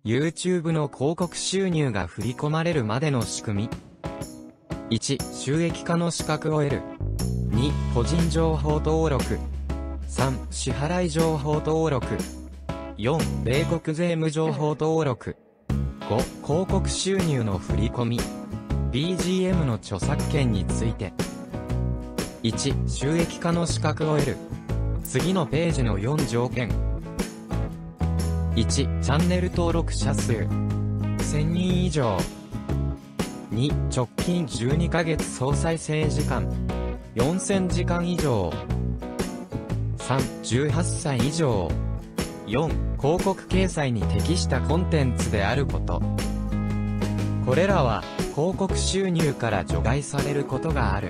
YouTube の広告収入が振り込まれるまでの仕組み。1、収益化の資格を得る。2、個人情報登録。3、支払い情報登録。4、米国税務情報登録。5、広告収入の振り込み。BGM の著作権について。1、収益化の資格を得る。次のページの4条件。1、チャンネル登録者数。1000人以上。2、直近12ヶ月総再生時間。4000時間以上。3、18歳以上。4、広告掲載に適したコンテンツであること。これらは、広告収入から除外されることがある。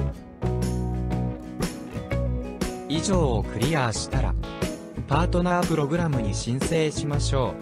以上をクリアしたら、パートナープログラムに申請しましょ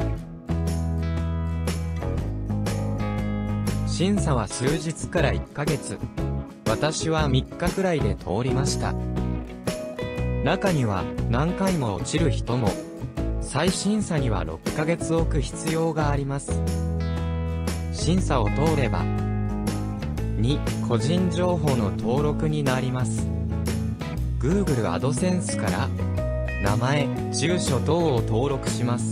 う。審査は数日から1ヶ月。私は3日くらいで通りました。中には何回も落ちる人も。再審査には6ヶ月置く必要があります。審査を通れば、2、個人情報の登録になります。Google AdSense から、名前、住所等を登録します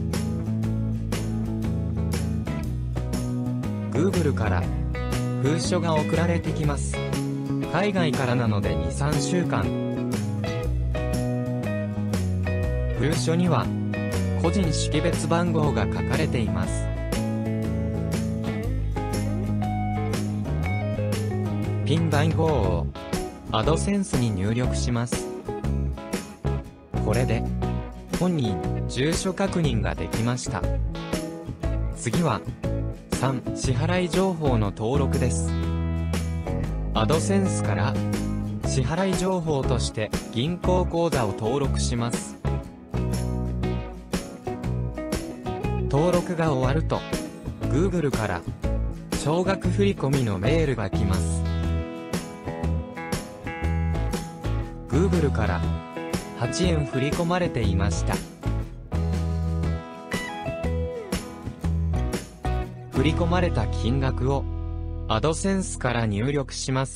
。Google から、封書が送られてきます。海外からなので2、3週間。封書には、個人識別番号が書かれています。ピン番号を、AdSense に入力します。これで、本人、住所確認ができました。次は、3、支払い情報の登録です。AdSense から、支払い情報として銀行口座を登録します。登録が終わると、Google から、少額振込のメールが来ます。Google から、8円振り込まれていました。振り込まれた金額を、AdSense から入力します。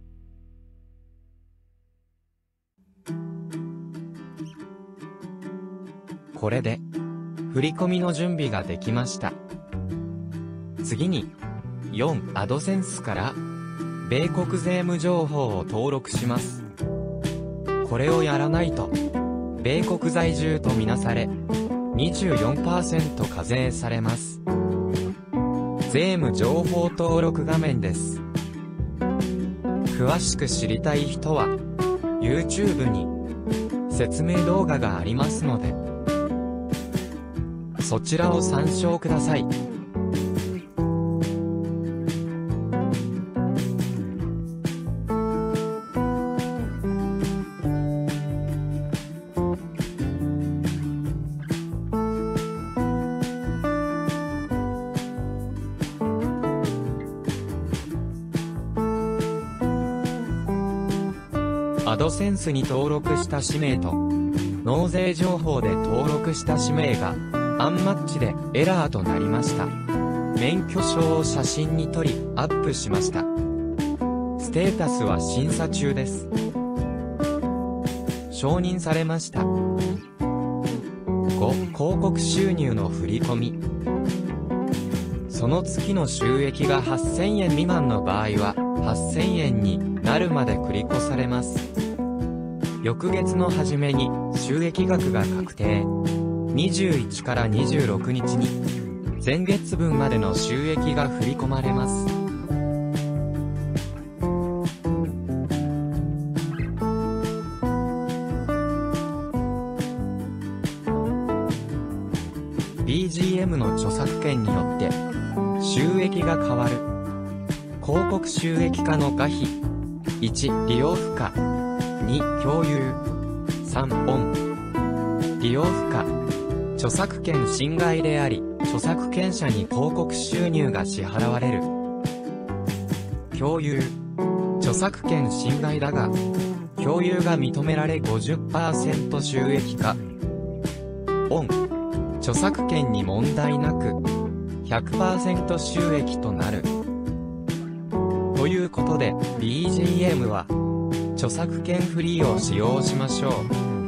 これで、振り込みの準備ができました。次に、4、AdSense から、米国税務情報を登録します。これをやらないと、米国在住とみなされ、24% 課税されます。税務情報登録画面です。詳しく知りたい人は、YouTube に説明動画がありますので、そちらを参照ください。AdSense に登録した氏名と、納税情報で登録した氏名が、アンマッチでエラーとなりました。免許証を写真に撮り、アップしました。ステータスは審査中です。承認されました。5、広告収入の振り込み。その月の収益が8000円未満の場合は、8000円になるまで繰り越されます。翌月の初めに収益額が確定。21から26日に前月分までの収益が振り込まれます。BGM の著作権によって収益が変わる。広告収益化の可否。1、利用不可。2、共有。3、オン。利用不可。著作権侵害であり、著作権者に広告収入が支払われる。共有。著作権侵害だが、共有が認められ 50% 収益化。オン。 著作権に問題なく、100% 収益となる。ということで、BGM は、著作権フリーを使用しましょう。